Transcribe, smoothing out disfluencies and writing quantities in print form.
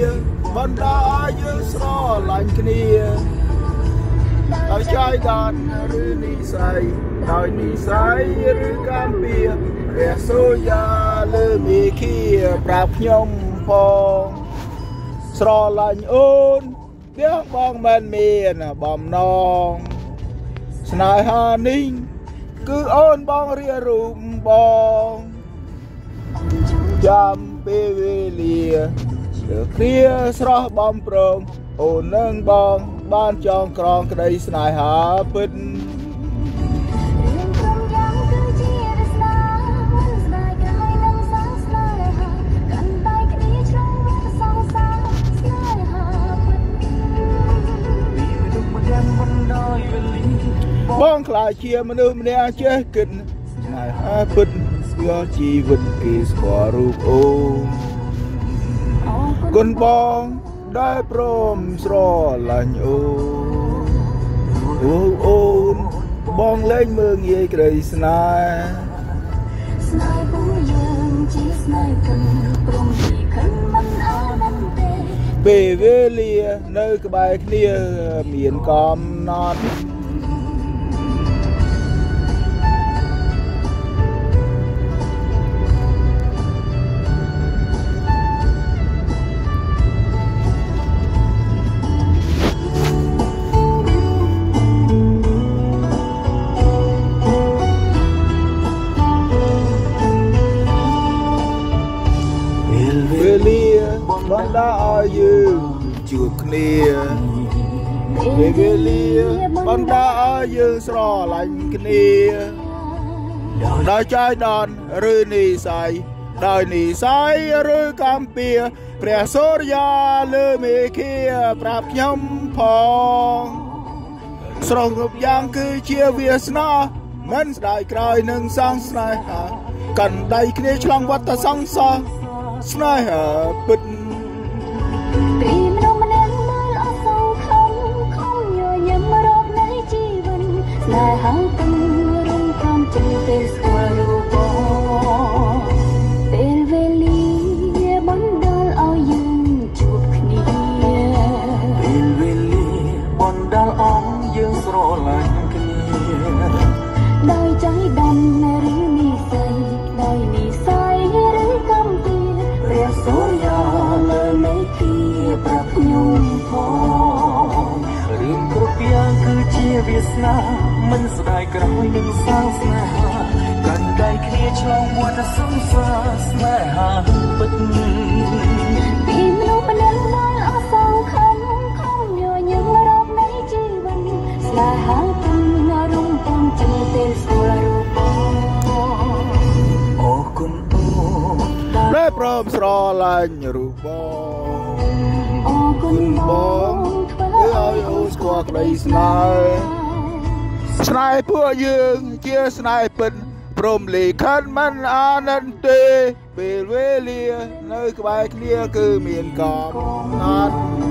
បណ្ដាយើងស្រឡាញ់គ្នាដោយចៃដន្យឬនិស័យដោយនិស័យឬកម្មពៀព្រះសូយ៉ាលើមេឃាប្រាប់ខ្ញុំផងស្រឡាញ់អូនទាំងបងមិនមានបំណងស្នេហានេះគឺអូនបងរៀបរូបបងចាំពេលវេលាលើគ្រាស្រស់បំប្រងអូននឹងបងបានចងក្រងក្តីស្នេហាពិតបងខ្លាចជាមនុស្សម្នាក់ចេះគិតស្នេហាពិតយកជីវិតគេស្គាល់រូបអូនគុណបងដែលព្រមស្រឡាញ់អូនបងលែងមើងងាយក្តីស្នេហ៍ស្នេហ៍ពួកយើងជាស្នេហ៍กันព្រមពីខិនមិនអានទេពេលវេលានៅក្បែរគ្នាមានកំណត់បណ្ដាឲ្យយើងជួបគ្នាពេលវេលាបណ្ដាឲ្យយើងស្រឡាញ់គ្នាដោយចៃដន្យឬនិស័យដោយនិស័យឬកម្មពៀព្រះសូរិយាលើមេឃាប្រាប់ខ្ញុំផងស្រស់គ្រប់យ៉ាងគឺជាវាសនាមិនស្ដាយក្រោយនឹងសង្ស្នេហាកាន់ដៃគ្នាឆ្លងវដ្តសង្សារស្នេហាពិតពីមនុស្សម្នាក់ដែលអត់សង្ឃឹមខំញញឹមរកនៃជីវិតស្នេហាទំរំខានជាពេលស្គាល់រូបបងពេលវេលាបណ្ដាលឲ្យយើងជួបគ្នាពេលវេលាបណ្ដាលឲ្យយើងស្រឡាញ់គ្នាដោយចៃដន្យឬនិស័យដោយនិស័យឬកម្មពៀព្រះសូរិយាលើមេឃាប្រាប់ខ្ញុំផងរឿងគ្រប់យ៉ាងគឺជាវាសនាមិនស្ដាយក្រោយនឹងសាងស្នេហាកាន់ដៃគ្នាឆ្លងវដ្តសង្សារស្នេហាពិតពីមនុស្សម្នាក់ដែលអត់សង្ឃឹមខំញញឹមរកនៃជីវិតស្នេហាទំរំពំជាពេលស្គាល់រូបបងអរគុណអូនដែលព្រមស្រឡាញ់រូបបងអរគុណបងធ្វើឲ្យអូនស្គាល់ក្តីស្នេហ៍ស្នេហ៍ពួកយើងជាស្នេហ៍ពិតព្រមលិខិតមិនអាណិតទេពេលវេលានៅក្បែរគ្នាគឺមានកំណត់